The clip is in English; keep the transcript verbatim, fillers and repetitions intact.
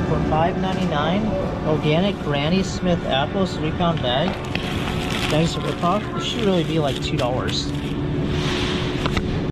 for five ninety-nine. Organic Granny Smith apples, three pound bag. Bags of ripoff. It should really be like two dollars.